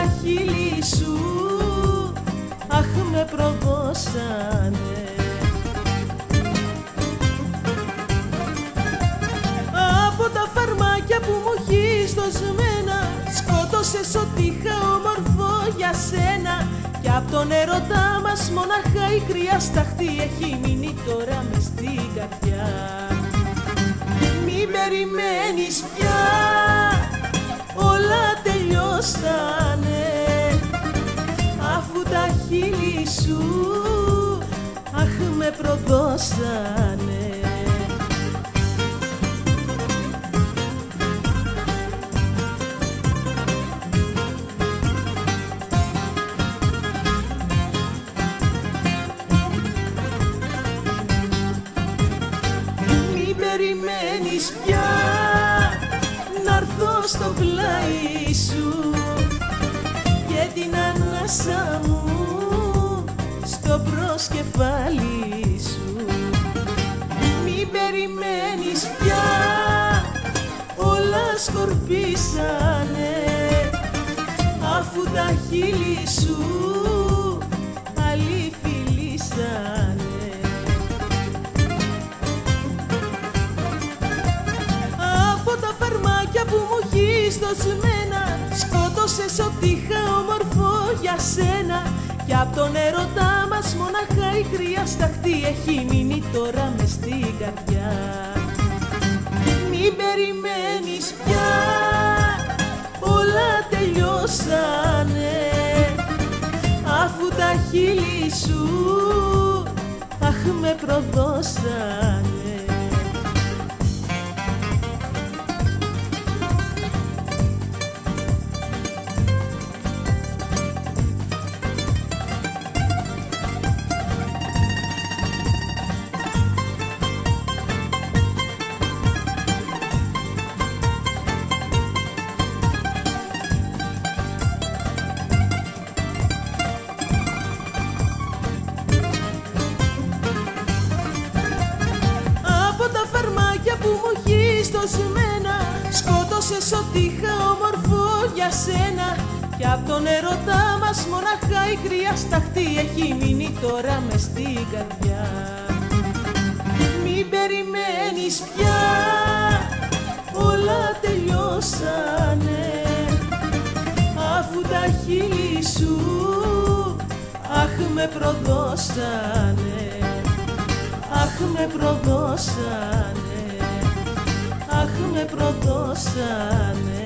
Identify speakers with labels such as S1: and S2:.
S1: χείλη σου, αχ με προδώσανε. Από τα φαρμάκια που μου έχεις δοσμένα, σκότωσες ό,τι είχα όμορφο για σένα. Κι απ' τον έρωτά μας μοναχά η κρύα σταχτή έχει μείνει τώρα μες στην καρδιά. Μην περιμένεις πια, όλα τελειώσανε, αφού τα χείλη σου, αχ με προδώσανε. Περιμένεις πια να'ρθω στο πλάι σου και την ανάσα μου στο προσκεφάλι σου. Μην περιμένεις πια, όλα σκορπίσανε, αφού τα χείλη σου άλλοι φιλήσανε. Που μου έχεις δοσμένα, σκότωσες ό,τι είχα όμορφο για σένα. Κι απ' τον έρωτά μας μοναχά η κρύα σταχτή έχει μείνει τώρα μες στην καρδιά. Μην περιμένεις πια, όλα τελειώσανε, αφού τα χείλη σου, αχ με προδώσανε. Που μου έχεις δοσμένα, σκότωσες ό,τι είχα όμορφο για σένα. Κι απ' τον έρωτά μας μοναχά η κρύα σταχτή έχει μείνει τώρα μες στην καρδιά. Μην περιμένεις πια, όλα τελειώσανε, αφού τα χείλη σου, αχ με προδώσανε, αχ με προδώσανε, αχ με προδώσανε.